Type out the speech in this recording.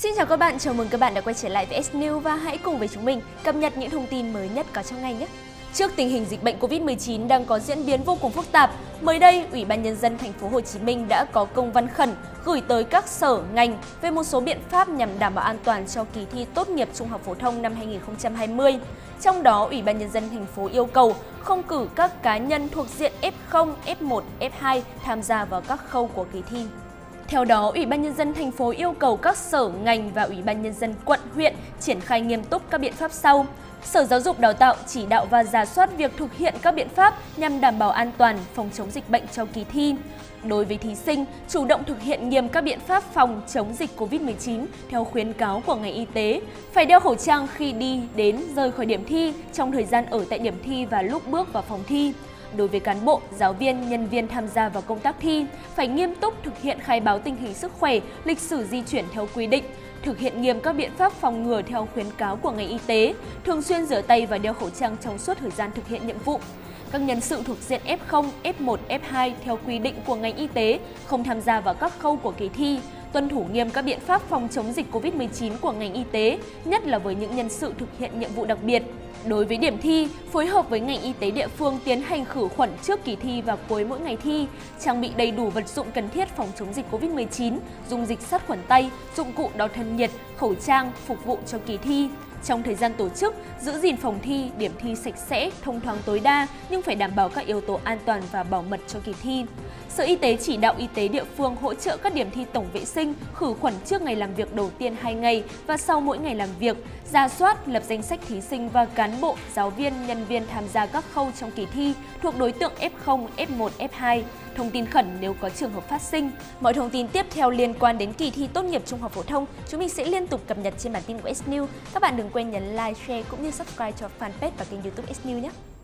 Xin chào các bạn, chào mừng các bạn đã quay trở lại với S-News và hãy cùng với chúng mình cập nhật những thông tin mới nhất có trong ngày nhé. Trước tình hình dịch bệnh Covid-19 đang có diễn biến vô cùng phức tạp, mới đây, Ủy ban Nhân dân thành phố Hồ Chí Minh đã có công văn khẩn gửi tới các sở, ngành về một số biện pháp nhằm đảm bảo an toàn cho kỳ thi tốt nghiệp trung học phổ thông năm 2020. Trong đó, Ủy ban Nhân dân thành phố yêu cầu không cử các cá nhân thuộc diện F0, F1, F2 tham gia vào các khâu của kỳ thi. Theo đó, Ủy ban Nhân dân thành phố yêu cầu các sở, ngành và Ủy ban Nhân dân quận, huyện triển khai nghiêm túc các biện pháp sau. Sở Giáo dục Đào tạo chỉ đạo và rà soát việc thực hiện các biện pháp nhằm đảm bảo an toàn, phòng chống dịch bệnh cho kỳ thi. Đối với thí sinh, chủ động thực hiện nghiêm các biện pháp phòng chống dịch Covid-19 theo khuyến cáo của ngành y tế, phải đeo khẩu trang khi đi, đến, rời khỏi điểm thi, trong thời gian ở tại điểm thi và lúc bước vào phòng thi. Đối với cán bộ, giáo viên, nhân viên tham gia vào công tác thi, phải nghiêm túc thực hiện khai báo tình hình sức khỏe, lịch sử di chuyển theo quy định, thực hiện nghiêm các biện pháp phòng ngừa theo khuyến cáo của ngành y tế, thường xuyên rửa tay và đeo khẩu trang trong suốt thời gian thực hiện nhiệm vụ. Các nhân sự thuộc diện F0, F1, F2 theo quy định của ngành y tế không tham gia vào các khâu của kỳ thi, tuân thủ nghiêm các biện pháp phòng chống dịch Covid-19 của ngành y tế, nhất là với những nhân sự thực hiện nhiệm vụ đặc biệt. Đối với điểm thi, phối hợp với ngành y tế địa phương tiến hành khử khuẩn trước kỳ thi và cuối mỗi ngày thi, trang bị đầy đủ vật dụng cần thiết phòng chống dịch Covid-19, dung dịch sát khuẩn tay, dụng cụ đo thân nhiệt, khẩu trang phục vụ cho kỳ thi. Trong thời gian tổ chức, giữ gìn phòng thi, điểm thi sạch sẽ, thông thoáng tối đa nhưng phải đảm bảo các yếu tố an toàn và bảo mật cho kỳ thi. Sở Y tế chỉ đạo y tế địa phương hỗ trợ các điểm thi tổng vệ sinh, khử khuẩn trước ngày làm việc đầu tiên 2 ngày và sau mỗi ngày làm việc, rà soát, lập danh sách thí sinh và cán bộ, giáo viên, nhân viên tham gia các khâu trong kỳ thi thuộc đối tượng F0, F1, F2. Thông tin khẩn nếu có trường hợp phát sinh. Mọi thông tin tiếp theo liên quan đến kỳ thi tốt nghiệp trung học phổ thông, chúng mình sẽ liên tục cập nhật trên bản tin của S-News. Các bạn đừng quên nhấn like, share cũng như subscribe cho fanpage và kênh YouTube S-News nhé!